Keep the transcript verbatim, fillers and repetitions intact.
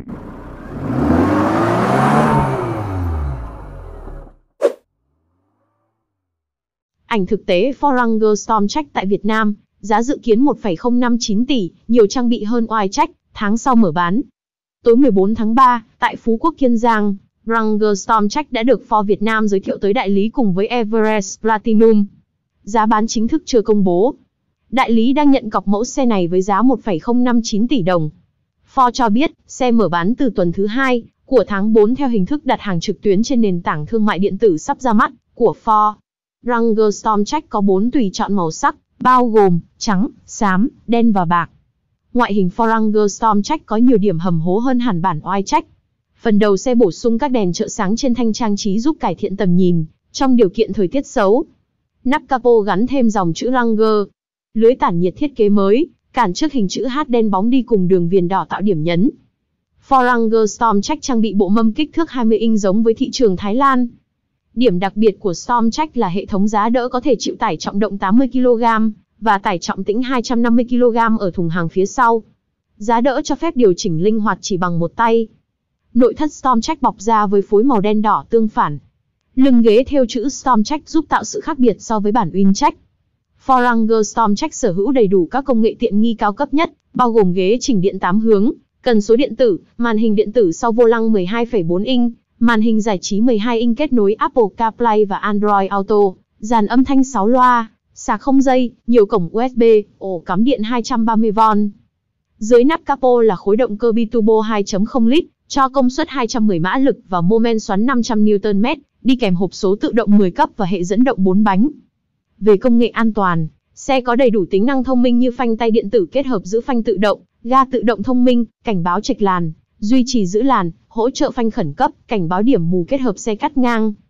Ảnh thực tế Ford Ranger Stormtrack tại Việt Nam, giá dự kiến một phẩy không năm chín tỷ, nhiều trang bị hơn Wildtrak, tháng sau mở bán. Tối mười bốn tháng ba, tại Phú Quốc, Kiên Giang, Ranger Stormtrack đã được Ford Việt Nam giới thiệu tới đại lý cùng với Everest Platinum. Giá bán chính thức chưa công bố. Đại lý đang nhận cọc mẫu xe này với giá một phẩy không năm chín tỷ đồng. Ford cho biết, xe mở bán từ tuần thứ hai của tháng tư theo hình thức đặt hàng trực tuyến trên nền tảng thương mại điện tử sắp ra mắt của Ford. Ranger Stormtrack có bốn tùy chọn màu sắc, bao gồm trắng, xám, đen và bạc. Ngoại hình Ford Ranger Stormtrack có nhiều điểm hầm hố hơn hẳn bản Wildtrak. Phần đầu xe bổ sung các đèn trợ sáng trên thanh trang trí giúp cải thiện tầm nhìn trong điều kiện thời tiết xấu. Nắp capo gắn thêm dòng chữ Ranger. Lưới tản nhiệt thiết kế mới, cản trước hình chữ H đen bóng đi cùng đường viền đỏ tạo điểm nhấn. Ford Ranger Stormtrack trang bị bộ mâm kích thước hai mươi inch giống với thị trường Thái Lan. Điểm đặc biệt của Stormtrack là hệ thống giá đỡ có thể chịu tải trọng động tám mươi ki lô gam và tải trọng tĩnh hai trăm năm mươi ki lô gam ở thùng hàng phía sau. Giá đỡ cho phép điều chỉnh linh hoạt chỉ bằng một tay. Nội thất Stormtrack bọc da với phối màu đen đỏ tương phản. Lưng ghế thêu chữ Stormtrack giúp tạo sự khác biệt so với bản Wildtrak. Ford Ranger Stormtrack sở hữu đầy đủ các công nghệ tiện nghi cao cấp nhất, bao gồm ghế chỉnh điện tám hướng, cần số điện tử, màn hình điện tử sau vô lăng mười hai phẩy bốn inch, màn hình giải trí mười hai inch kết nối Apple CarPlay và Android Auto, dàn âm thanh sáu loa, sạc không dây, nhiều cổng u ét bê, ổ cắm điện hai trăm ba mươi vôn. Dưới nắp capo là khối động cơ biturbo hai chấm không lít, cho công suất hai trăm mười mã lực và mô men xoắn năm trăm niu-tơn mét, đi kèm hộp số tự động mười cấp và hệ dẫn động bốn bánh. Về công nghệ an toàn, xe có đầy đủ tính năng thông minh như phanh tay điện tử kết hợp giữ phanh tự động, ga tự động thông minh, cảnh báo chệch làn, duy trì giữ làn, hỗ trợ phanh khẩn cấp, cảnh báo điểm mù kết hợp xe cắt ngang.